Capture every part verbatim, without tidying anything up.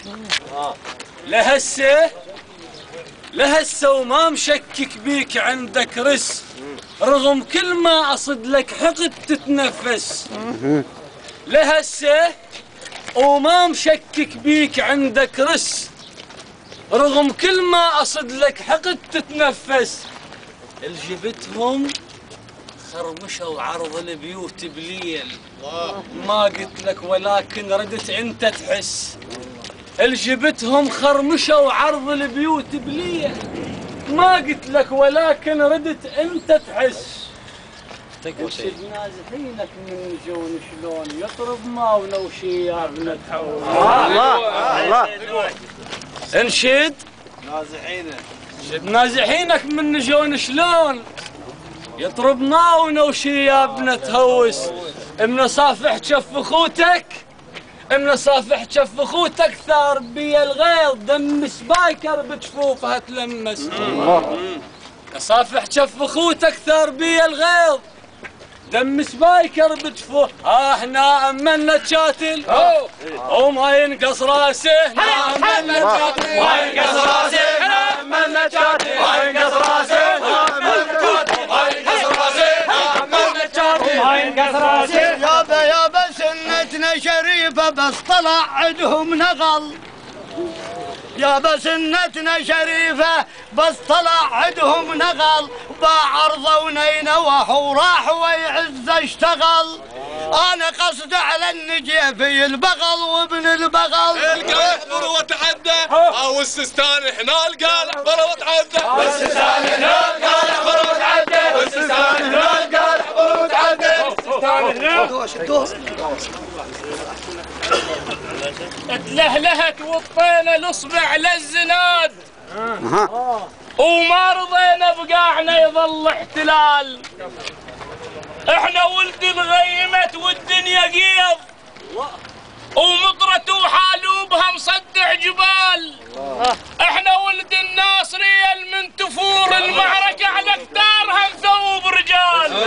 لهسه لهسه وما مشكك بيك عندك رس، رغم كل ما أصد لك حقد تتنفس. لهسه وما مشكك بيك عندك رس، رغم كل ما أصد لك حقد تتنفس. الجبتهم خرمشوا عرض البيوت بليل، ما قلت لك ولكن ردت انت تحس. الجبتهم خرمشوا عرض البيوت بليل، ما قلت لك ولكن ردت انت تحس. انشد نازحينك من جون شلون يطرب ماونا وشيابنا تحول. الله الله انشد نازحينك انشد نازحينك من جون شلون يطرب ماونا وشيابنا تهوس. من صافح جف اخوتك من صافح جف اخوتك ثار بي الغيظ، دم سبايكر بجفوفها تلمس. صافح جف اخوتك ثار بي الغيظ، دم سبايكر بجفوف. ها احنا امنا تشاتل وما ينقص راسه، احنا امنا تشاتل ما ينقص راسه، احنا امنا تشاتل ما ينقص راسه، يابا يابا سنتنا شريفة بس طلع عندهم نغل. يابا سنتنا شريفة بس طلع عندهم نغل، باع عرضه ونينوح وراح ويعز اشتغل. انا قصد على النجيفي البغل وابن البغل. القال احضر وتعدى او السستان هنا القال احضر وتعدى، والسستان هنا القال احضر وتعدى، والسستان هنا القال احضر وتعدى، والسستان هنا. تلهلهت وطينا الاصبع للزناد، وما رضينا بقاعنا يظل احتلال. احنا ولد الغيمت والدنيا قيض، ومطرة وحالوبها مصدع جبال. احنا ولد الناصرية من تفور المعركة على كتارها نثوب رجال.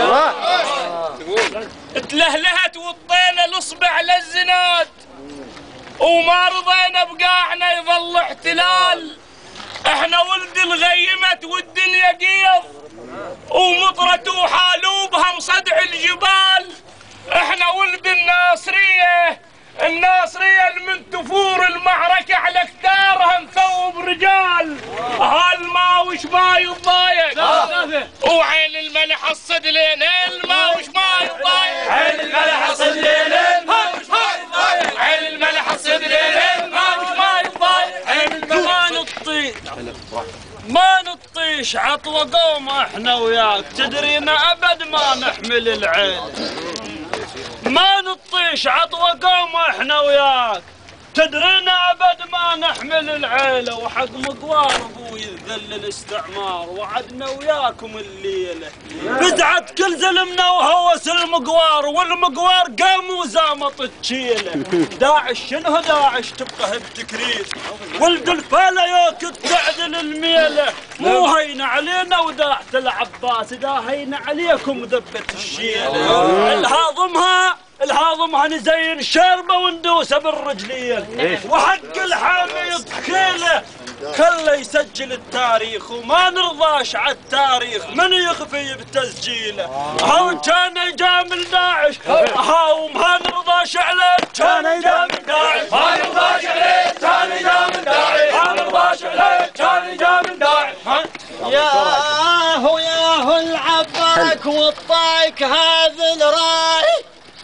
تلهلهت وطينا الاصبع للزناد، وما رضينا بقاعنا يظل احتلال. احنا ولد الغيمت والدنيا قيض، ومطرة وحالوبها مصدع الجبال. احنا ولد الناصرية الناصرية من تفور المعركة على كتارها نثوب رجال. هالما وش ما يضايق وعين الملح الصدلين، الماء وش ما يضايق عين الملح الصدلين، الماء وش ما يضايق عين الملح الصدلين، الماء وش ما يضايق عين ما نطيش ما نطيش عطوة قوم احنا وياك، تدرينا ابد ما نحمل العين. ما نطيش عطوة قوم احنا وياك، تدرينا ابد ما نحمل العيله. وحق مقوار ابوي ذل الاستعمار، وعدنا وياكم الليله. بدعت كل زلمنا وهوس المقوار، والمقوار قام وزامط التشيله. داعش شنو داعش تبقى بتكرير، ولد الفاله ياكد تعدل الميله. مو هين علينا وداعة العباس، دا هين عليكم ذبت الشيله. الهاضمها الهاضمها نزين شربه وندوسه بالرجلين، وحق الحامي خيله خله يسجل التاريخ، وما نرضاش على التاريخ من يخفي بتسجيله. هاو كان يجامل داعش هاو ما نرضاش عليه، كان يجامل داعش ما نرضاش عليه، كان يجامل داعش ما نرضاش عليه، كان يجامل داعش. ياهو ياهو العبرك والطايك هذا الراي،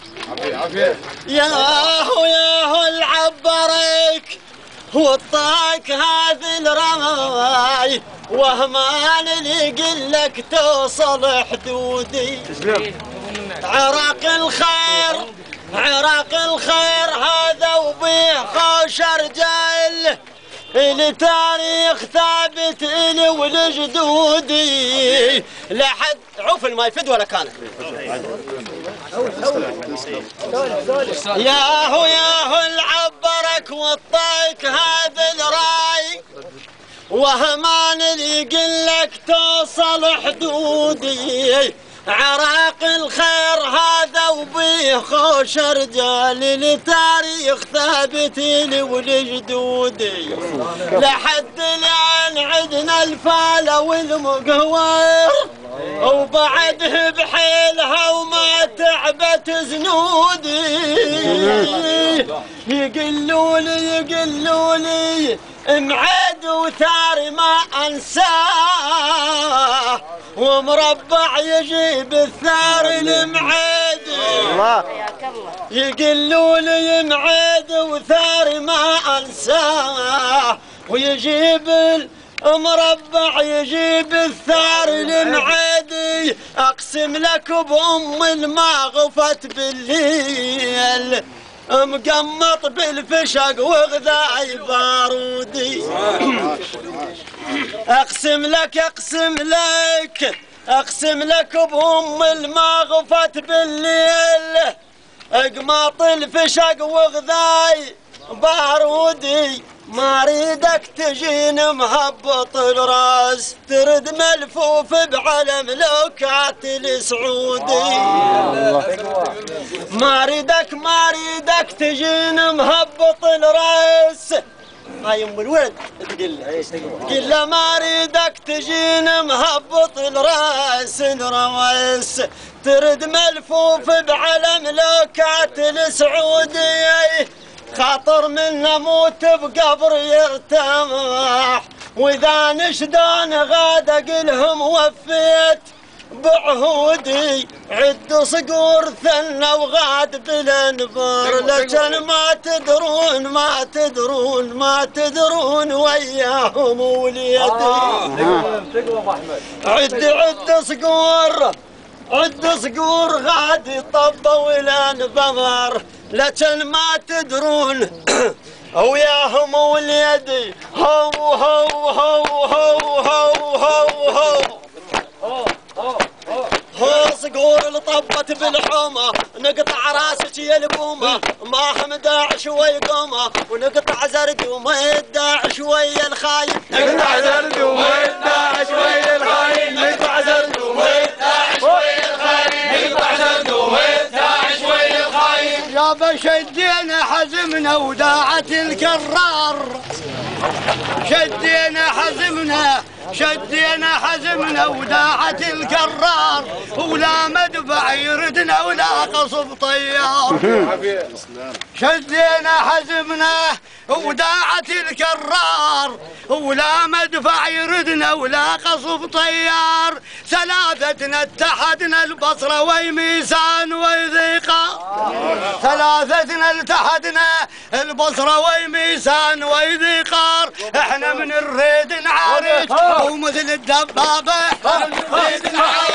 ياهو ياهو العبرك والطايك هذا الراي، وهمان اللي يقلك توصل حدودي. عراق الخير عراق الخير هذا وبيه خوش رجال، التاريخ ثابت إلي ولجدودي. لحد عوف ما يفيد ولا كان. ياهو ياهو العبرك والطايك هذا الراي، وهمان اللي يقلك توصل حدودي. عراق الخير هذا وبيه خوش رجال لتاريخ ثابتين ولجدودي لحد الآن عدنا الفالة والمقوير وبعده بحيلها وما تعبت زنودي يقلولي يقلولي معد وثار ما انساه ومربع يجيب الثار المعد يقلولي معد وثار ما انساه ويجيب مربع يجيب الثار المعادي اقسم لك بام ما غفت بالليل مقمط بالفشق وغذاي بارودي اقسم لك اقسم لك اقسم لك بام ما غفت بالليل اقماط الفشق وغذاي بارودي ما اريدك تجين مهبط الراس ترد ملفوف بعلم لوكات السعودي ما اريدك ما اريدك تجين مهبط الراس هاي ام الولد تقول قل له ما اريدك تجين مهبط الراس الرويس ترد ملفوف بعلم لوكات السعودي خاطر من نموت بقبر يرتاح واذا نشدان غاد اقلهم وفيت بعهودي عد صقور ثنى وغاد بالانبار لكن ما تدرون ما تدرون ما تدرون وياهم وليدي عد عد صقور عد صقور غادي طبوا الانبار لكن ما تدرون وياهم وليدي هو هو هو هو هو هو هو هو صقور اللي طبت بالحومه نقطع راسك يا البومه ما هم داعش ويقومه ونقطع زرد وما يداع شويه الخاين نقطع زرد وما يداع شويه الخاين نقطع زرد وما يداع شويه الخاين نقطع زرد وما يداع شويه الخاين يابا شدينا حزمنا وداعت الكرار شدينا حزمنا شدينا حزمنا وداعت الكرار ولا مدفع يردنا ولا قصب طيار شدينا حزمنا وداعت الكرار ولا مدفع يردنا ولا قصب طيار ثلاثتنا اتحدنا البصرة ويميسان ويذيقار ثلاثتنا التحدنا البصرة ويميسان ويذيقار احنا من الريد نعارج ومثل الدبابة الريد نعارج